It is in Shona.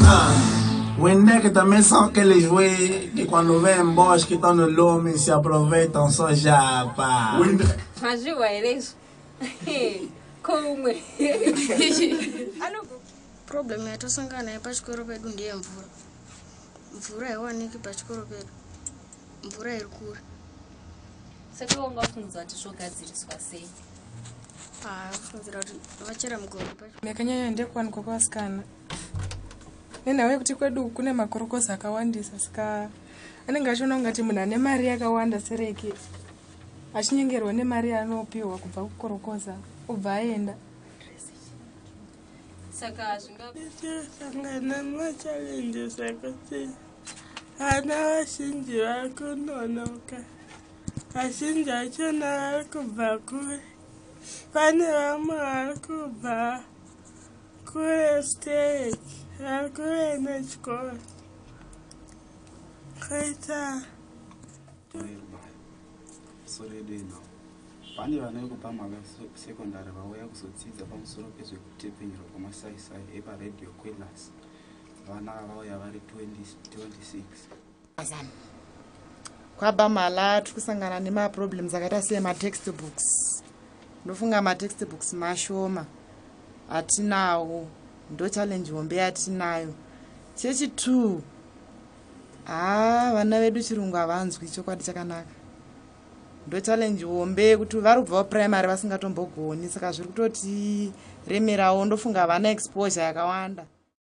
Wende que também são aqueles wey que quando vem boss que estão no lume se aproveitam só já, pá. Mas eu eres como problem yatosangana yepachikoro pedu ndiye mvura. Mvura haiwaniki pachikoro pedu. Mvura iri kure. Saka wangafunza kuti zvogadziriswa sei? Funzira kuti vachera mugombe pacho. Makanyanya ndekwanikwa kwasikana. Nenawe kuti kwedu kune makorokosi akawandisa saka anenge achiona ungati munhu ane mari yakawanda sereki achinyengerwa nemari anopiwa kubva kukorokoza ubva aenda. Saka zvingasangana machallenges akuti ana vazhinji vari kunonoka, vazhinji vachona vari kubva kure, pane vamwe vari kubva kure stage, vari kure nechikoro kaita pane vana vekubamhaswa secondary vauya kuzodzidza pamusoro pezvekutepenyerwa kwemasaisai eparedhiyo kwelasi. Vana vauya vari 26. Kwabamhala tiri kusangana nemaproblems akaita sematextbooks. Ndofunga matextbooks mashoma atinawo, ndo challenge hombe yatinayo. Chechi2 vana vedu chirungu havanzwi chokwadi chakanaka. Ndo challenge hombe kuti vari kubva primary vasingatombogoni, saka zviri kutoti remerawo. Ndofunga vana exposure yakawanda.